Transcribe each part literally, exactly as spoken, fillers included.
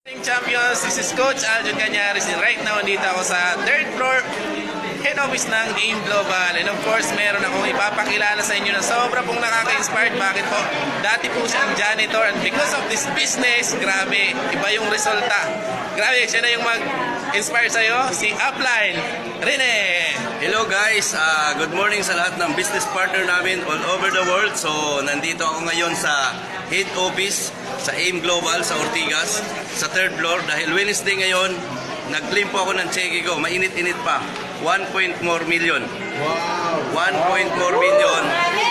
Champions, this is Coach Aljun Cañares and right now andito ako sa third floor head office ng AIM Global, and of course meron akong ipapakilala sa inyo na sobra pong nakaka-inspired. Bakit po? Dati po siyang janitor and because of this business, grabe, iba yung resulta. Grabe, siya na yung mag-inspire sa'yo, si Upline Rene. Hello guys, uh, good morning sa lahat ng business partner namin all over the world. So nandito ako ngayon sa head office sa AIM Global sa Ortigas, sa third floor. Dahil Wednesday ngayon, nag-claim po ako ng cheque ko, mainit-init pa, one point four million. Wow! one point four million.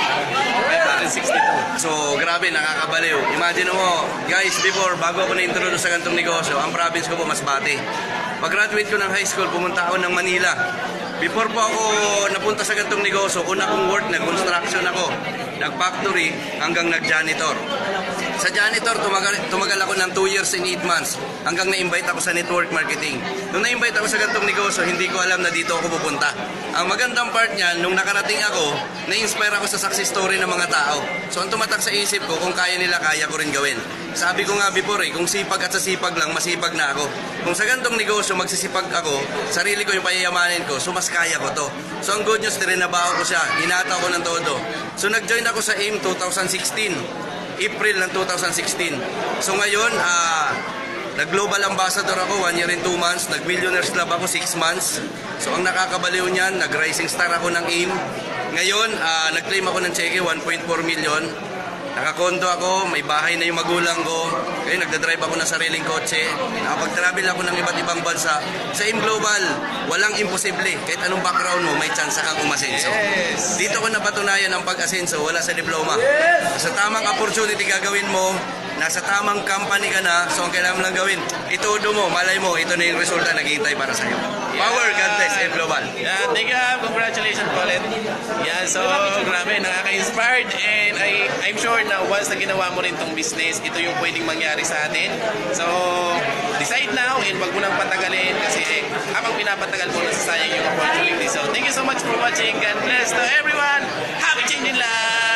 one sixty-two. So grabe, nakakabaliw. Imagine mo, guys, before, bago ako na-introduce sa gantong negosyo, ang province ko po Masbate. Pag-graduate ko ng high school, pumunta ako ng Manila. Before po ako napunta sa gantong negosyo, una kong work, nag-construction ako, nag-factory, hanggang nag-janitor. Sa janitor, tumagal, tumagal ako ng two years and eight months hanggang na-invite ako sa network marketing. Nung na-invite ako sa gantong negosyo, hindi ko alam na dito ako pupunta. Ang magandang part niyan, nung nakarating ako, na-inspire ako sa success story ng mga tao. So ang tumatak sa isip ko, kung kaya nila, kaya ko rin gawin. Sabi ko nga before eh, kung sipag at sa sipag lang, masipag na ako. Kung sa gantong negosyo, magsisipag ako, sarili ko yung payayamanin ko, so mas kaya ko to. So ang good news, dirinabaho ko siya, hinata ko ng todo. So nag-join ako sa AIM twenty sixteen. April ng two thousand sixteen. So ngayon, uh, nag-global ambassador ako, one year and two months. Nag-millionaires club ako, six months. So ang nakakabaliw niyan, nag-rising star ako ng AIM. Ngayon, uh, nag-claim ako ng cheque, one point four million. Nakakondo ako, may bahay na yung magulang ko. Ngayon, nagdadrive ako ng sariling kotse. Nakapag-travel ako ng iba't ibang bansa. Sa AIM Global, walang imposible. Kahit anong background mo, may chance kang umasenso. Yes. Dito ko napatunayan ang pag-asenso, wala sa diploma. Yes. Sa tamang opportunity gagawin mo, nasa tamang company ka na, so ang kailangan mo lang gawin, itudo mo, malay mo, ito na yung resulta na naghihintay para sa'yo. Yeah. Power, God bless, AIM Global. Yeah, thank you, congratulations po ulit. Yeah, so grabe, nakaka-inspired, and I, I'm sure na once na ginawa mo rin tong business, ito yung pwedeng mangyari sa atin. So, decide now, and wag mo nang patagalin kasi eh, habang pinapatagal mo, nasasayang yung opportunity. So, thank you so much for watching. God bless to everyone. Happy changing life!